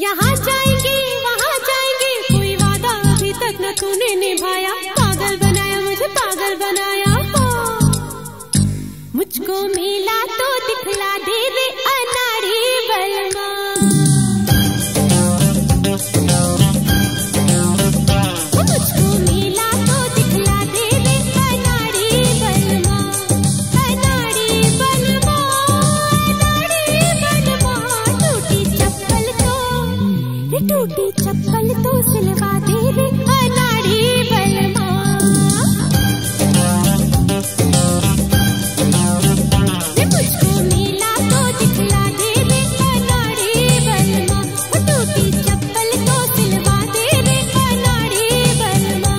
यहाँ जाएंगे वहाँ जाएंगे, कोई वादा अभी तक न तूने निभाया। पागल बनाया मुझे पागल बनाया, मुझको मिला तो दिखला दे रे अनाड़ी बलमा। मुझको मिला तो दिखला दे रे अनाड़ी बलमा, अनाड़ी बलमा, अनाड़ी बलमा। टूटी चप्पल तो सिलवा दे रे अनाड़ी बलमा। मुझको मिला तो दिखला दे रे अनाड़ी बलमा, टूटी चप्पल तो सिलवा दे रे अनाड़ी बलमा।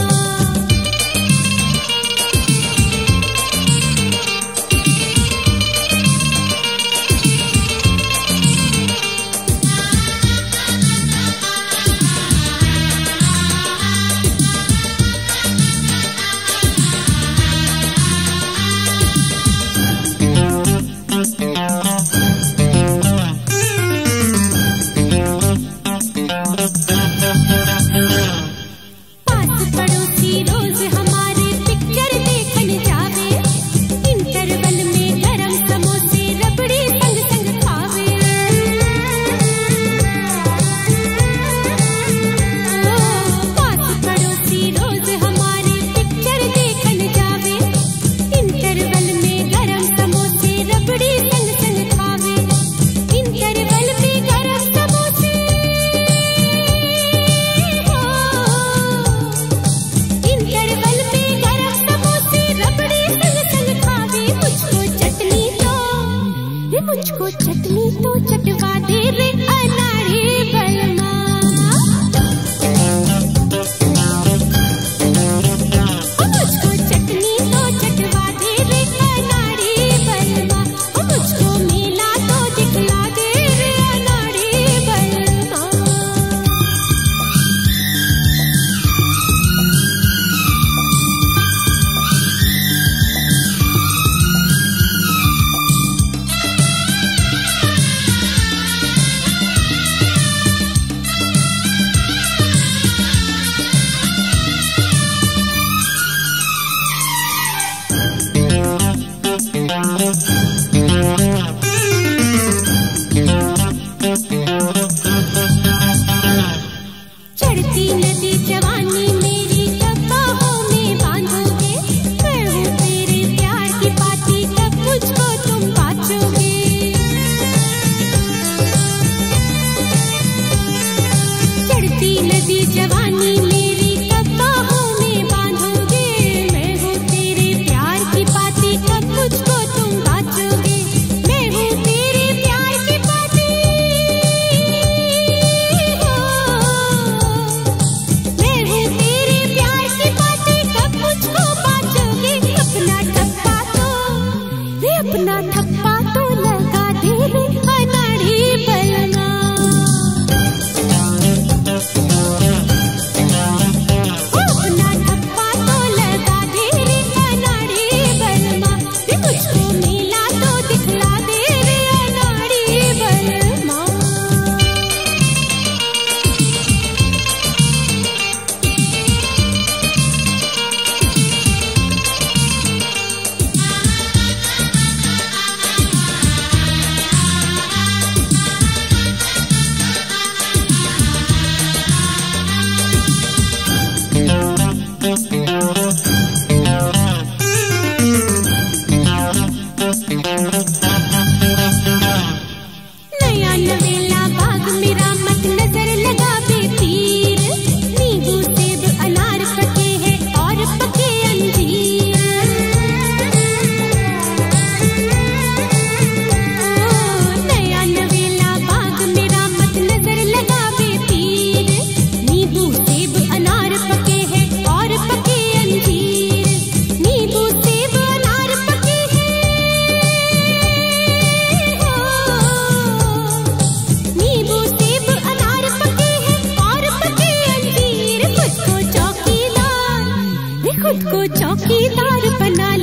मुझको चटनी तो चटवा दे रे अनाड़ी बलमा। मुझको चटनी तो चटवा दे रे अनाड़ी बलमा, मुझको मिला तो दिखला दे रे अनाड़ी बलमा। चढ़ती नदी जवानी मेरी कब बाहों में बांधोगे, मैं हूँ तेरे प्यार की पाती तब मुझको तुम बाँचोगे। चढ़ती नदी जवानी मेरी कब बाहों में बांधोगे, मैं हूँ तेरे प्यार की पाती तब मुझको तुम बाँचोगे। मैं हूँ तेरे प्यार की पाती, मैं हूँ तेरे प्यार की पाती तब मुझको बाँचोगे। अपना ठप्पा तो लगा दे रे अनाड़ी बलमा। अपना ठप्पा तो लगा दे रे अनाड़ी बलमा, मुझको मिला तो दिखला दे रे अनाड़ी बलमा। नया नवेला बाग मेरा मत नजर लगा बेतीर, नींबू सेब अनार पके हैं और पके अंजीर। नया नवेला बाग मेरा मत नजर लगा बेतीर, नींबू सेब अनार पके हैं और पके अंजीर। नींबू सेब अनार पके हैं, नींबू सेब अनार पके हैं और पके अंजीर। खुद को चौकीदार बना